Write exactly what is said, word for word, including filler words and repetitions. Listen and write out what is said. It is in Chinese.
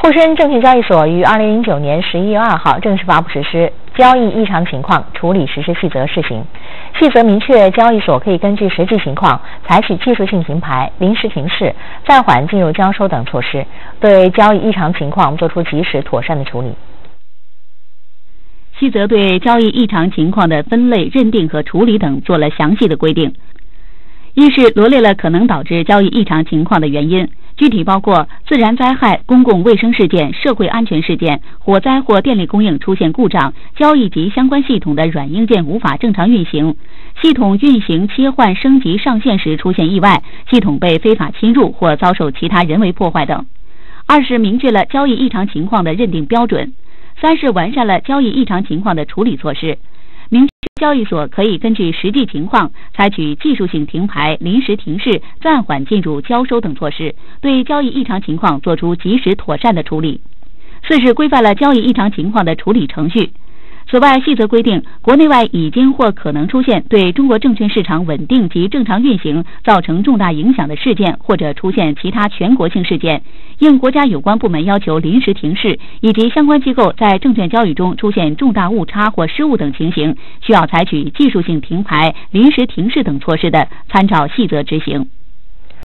沪深证券交易所于二零零九年十一月二号正式发布实施交易异常情况处理实施细则试行。细则明确，交易所可以根据实际情况采取技术性停牌、临时停市、暂缓进入交收等措施，对交易异常情况作出及时妥善的处理。 细则对交易异常情况的分类、认定和处理等做了详细的规定。一是罗列了可能导致交易异常情况的原因，具体包括自然灾害、公共卫生事件、社会安全事件、火灾或电力供应出现故障、交易及相关系统的软硬件无法正常运行、系统运行切换、升级、上线时出现意外、系统被非法侵入或遭受其他人为破坏等。二是明确了交易异常情况的认定标准。三是完善了交易异常情况的处理措施，明确交易所可以根据实际情况采取技术性停牌、临时停市、暂缓进入交收等措施，对交易异常情况作出及时妥善的处理。四是规范了交易异常情况的处理程序。此外，细则规定，国内外已经或可能出现对中国证券市场稳定及正常运行造成重大影响的事件，或者出现其他全国性事件，应国家有关部门要求临时停市，以及相关机构在证券交易中出现重大误差或失误等情形，需要采取技术性停牌、临时停市等措施的，参照细则执行。